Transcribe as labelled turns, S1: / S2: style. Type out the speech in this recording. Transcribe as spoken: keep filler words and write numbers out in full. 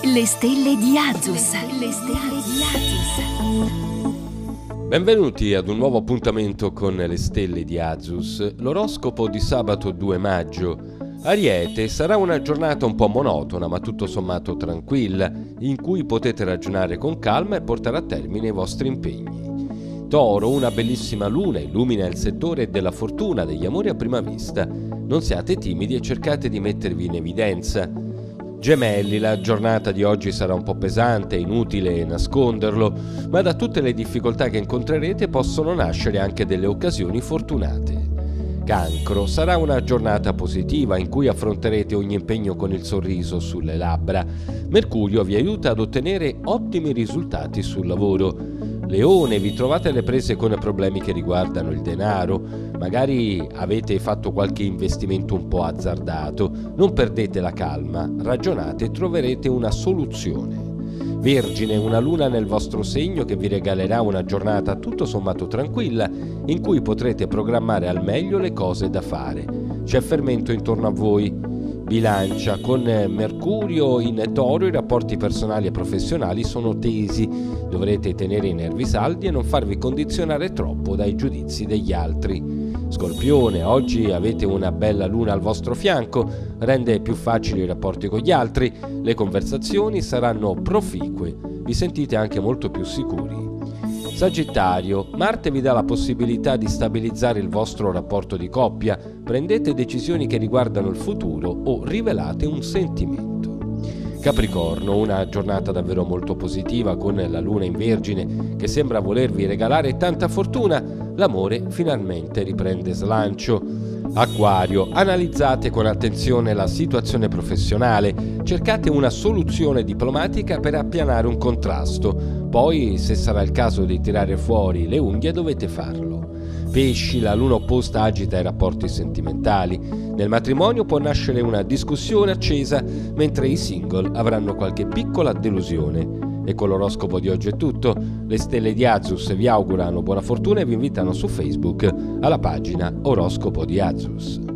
S1: Le stelle di Azus. Le stelle di Azus.
S2: Benvenuti ad un nuovo appuntamento con le stelle di Azus. L'oroscopo di sabato due maggio. Ariete, sarà una giornata un po' monotona ma tutto sommato tranquilla, in cui potete ragionare con calma e portare a termine i vostri impegni. Toro, una bellissima luna illumina il settore della fortuna, degli amori a prima vista. Non siate timidi e cercate di mettervi in evidenza. Gemelli, la giornata di oggi sarà un po' pesante, è inutile nasconderlo, ma da tutte le difficoltà che incontrerete possono nascere anche delle occasioni fortunate. Cancro, sarà una giornata positiva in cui affronterete ogni impegno con il sorriso sulle labbra. Mercurio vi aiuta ad ottenere ottimi risultati sul lavoro. Leone, vi trovate alle prese con problemi che riguardano il denaro, magari avete fatto qualche investimento un po' azzardato, non perdete la calma, ragionate e troverete una soluzione. Vergine, una luna nel vostro segno che vi regalerà una giornata tutto sommato tranquilla in cui potrete programmare al meglio le cose da fare. C'è fermento intorno a voi. Bilancia, con Mercurio in Toro i rapporti personali e professionali sono tesi, dovrete tenere i nervi saldi e non farvi condizionare troppo dai giudizi degli altri. Scorpione, oggi avete una bella luna al vostro fianco, rende più facili i rapporti con gli altri, le conversazioni saranno proficue, vi sentite anche molto più sicuri. Sagittario, Marte vi dà la possibilità di stabilizzare il vostro rapporto di coppia, prendete decisioni che riguardano il futuro o rivelate un sentimento. Capricorno, una giornata davvero molto positiva con la luna in Vergine che sembra volervi regalare tanta fortuna, l'amore finalmente riprende slancio. Acquario, analizzate con attenzione la situazione professionale, cercate una soluzione diplomatica per appianare un contrasto, poi se sarà il caso di tirare fuori le unghie dovete farlo. Pesci, la luna opposta agita i rapporti sentimentali, nel matrimonio può nascere una discussione accesa mentre i single avranno qualche piccola delusione. E con l'oroscopo di oggi è tutto, le stelle di Azus vi augurano buona fortuna e vi invitano su Facebook alla pagina Oroscopo di Azus.